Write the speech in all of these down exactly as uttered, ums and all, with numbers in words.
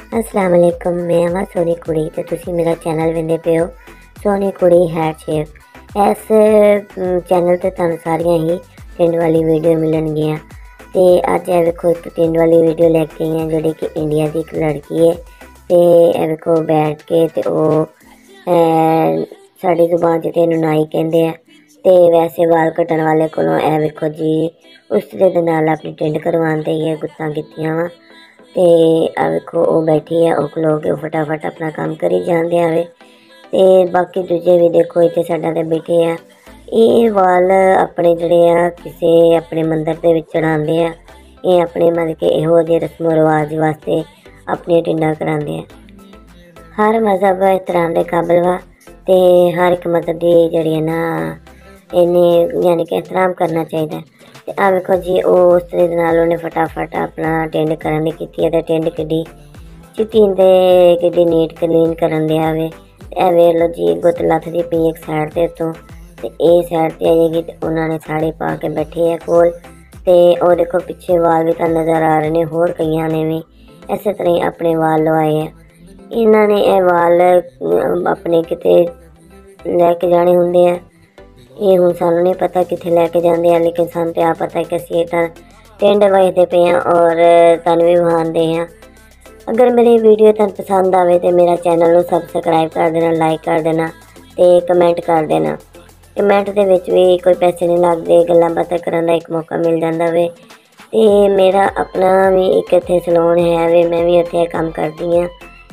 अस्सलाम वालेकुम। मैं आवां सोनी कुड़ी ते तुसी मेरा चैनल वेंदे पे हो सोनी कुड़ी हैट शेप। इस चैनल ते तुहानू सारियां ही टिंड वाली वीडियो मिलणगियां ते अज ए वेखो एक टिंड वाली वीडियो लैके आई हैं जिहड़ी कि इंडिया की एक लड़की है ते ए वेखो बैठ के ते ओ साडी जुबान च ते नाई कहंदे आ ते वैसे वाल कट्टण वाले कोलों ए वेखो जी उस दे नाल अपनी टिंड करवांदे ही गुत्तां कीतियां वा ते आ वेखो ओ बैठी है, ओ खलो के फटाफट अपना काम करी जांदे आवे ते बाकी दूजे भी देखो इत्थे साडा ते बैठे आ। ये वाल अपने जड़े आ किसी अपने मंदिर दे विच चढ़ांदे आ। ये अपने मतलब कि इहो जे रस्मो रिवाज वास्ते अपनी टिंडां करांदे आ। हर मजहब एहतराम दे काबिल वा ते हर एक मजहब दी जड़ी है ना इन्हें यानी कि एहतराम करना चाहिए। आ वेखो जी उस तरीके नाल उन्हें फटाफट अपना टिंड करन दी कीती है ते टिंड किड्डी चिट्टी ते किड्डी नीट क्लीन करन दिया वे। ए वेख लो जी गुत्त लथदी पई एक साइड ते तो ते ए साइड ते आएगी ते उन्होंने साड़ी पा के बैठे है कोल ते ओ देखो पिछे वाल भी तां नज़र आ रहे ने होर कईयां ने भी इस तरह ही अपने वाल लवाए है। इन्होंने ए वाल अपने किते लैके जाने हुंदे है। ये हुण सानू नहीं पता कित्थे लैके जांदे हैं लेकिन सानू तो आ पता है कि असीं तां टिंड वजदे पे हैं और तुहानू भी वहांदे हैं। अगर मेरी वीडियो तुहानू पसंद आवे तो मेरा चैनल नू सबसक्राइब कर देना, लाइक कर देना ते कमेंट कर देना। कमेंट दे विच भी कोई पैसे नहीं लगदे, गल्लां बातां करन दा एक मौका मिल जांदा वे। ते मेरा अपना भी एक इत्थे सैलून है वे, मैं भी उत्थे काम करदी हाँ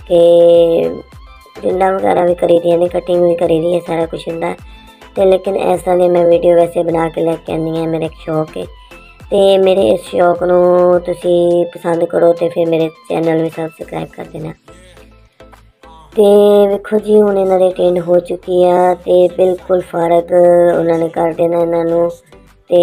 कि टिंडां वगैरह भी करी दियां ने, कटिंग भी करी दी है, सारा कुछ हुंदा है। तो लेकिन इस तरह की मैं वीडियो वैसे बना के लैके आनी है, मेरा एक शौक है। तो मेरे इस शौक नू तुसी पसंद करो तो फिर मेरे चैनल भी सबसक्राइब कर देना। तो वेखो जी हुण इन्हां दी टिंड हो चुकी है तो बिल्कुल फर्क उन्होंने कर देना इन्हों तो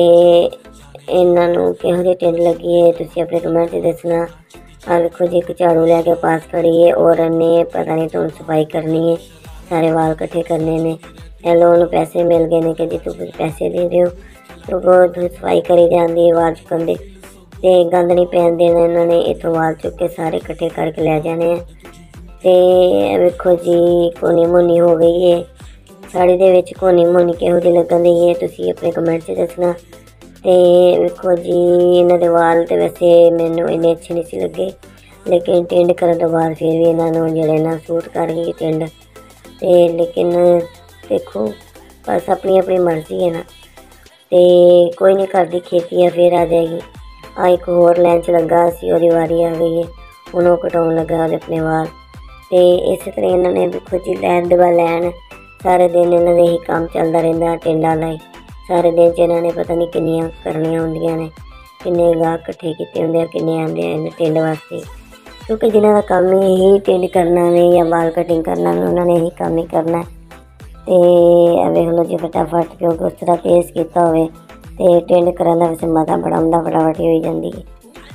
इन्हों किहो जी टिंड लगी है तुसी अपने कमेंट दसना। आ वेखो जी एक झाड़ू लैके पास खड़ी है और इन्हें पता नहीं तो सफाई करनी है, सारे वाल कट्ठे करने ने। लोन पैसे मिल गए ने कि जी तू पैसे दे दियो तो बहुत सफाई करी जाती है वाल चुकन दी ते गंद नहीं पैन देना। इन्होंने इतों वाल चुक के सारे कट्ठे करके लै जाने हैं। तो वेखो जी कोनी मोनी हो गई है साड़ी दे विच, कोनी मोनी किहो जी लगन दी है तुसी अपने कमेंट च दसना। तो वेखो जी इन्हां दे वाल तो वैसे मैनू इन्ने अच्छे नहीं सी लगे लेकिन टिंड करन तो बाद फिर भी इन्हों जिहड़े ना सूट कर गई टिंड। तो लेकिन देखो बस अपनी अपनी मर्जी है ना, तो कोई नहीं करती खेती है फिर आ जाएगी। आ एक होर लैन च लगा सी ओहदी वारी आ गई है, हुण ओह कटाउण लगा अपने वाल। तो इस तरह इन्होंने देखो जी लैन दे बाद लैन सारे दिन इन्हों यही काम चलता रहिंदा टिंडां दा ही। सारे दिन च इन्होंने पता नहीं किन्नियां करनियां हुंदियां ने, किन्ने गाहक कट्ठे कीते हुंदे, किन्ने आंदे हैं टिंड वास्ते। क्योंकि जिन्हां दा काम ही यही टिंड करना वे या वाल कटिंग करना वे उन्होंने यही काम ही करना है। तो वेख लो जी फटाफट क्योंकि उस तरह तेज़ किया हो तो टिंड करन दा वैसे मज़ा बड़ा आउंदा, फटाफट ही हो जाती है।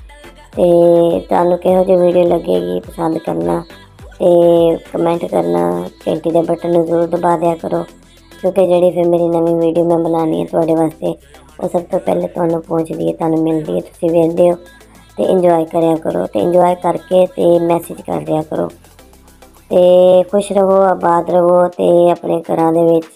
तो तुहानू किहो जी वीडियो लगेगी पसंद करना तो कमेंट करना, घंटी के बटन जरूर दबा दिया करो क्योंकि जी फिर मेरी नवी वीडियो मैं बनानी है तुहाडे वास्ते वो सब तो पहले तुहानू पहुँचती है, तुहानू मिलती है, तुसीं वेखदे हो तो इंजॉय करिया करो। तो इंजॉय करके तो मैसेज कर दिया करो। तो खुश रहो, आबाद रहो। तो अपने घरां दे विच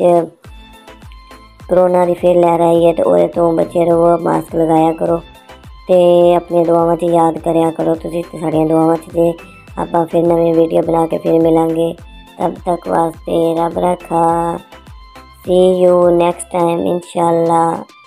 करोना की फिर लहर आई है तो वो तो बचे रहो, मास्क लगाया करो तो अपनी दुआवां च याद करया करो। तुसीं साड़ियां दुआवां च जे आपां फिर नवी वीडियो बना के फिर मिलांगे, तब तक वास्ते रब रखा। सी यू नेक्स्ट टाइम इंशाअल्लाह।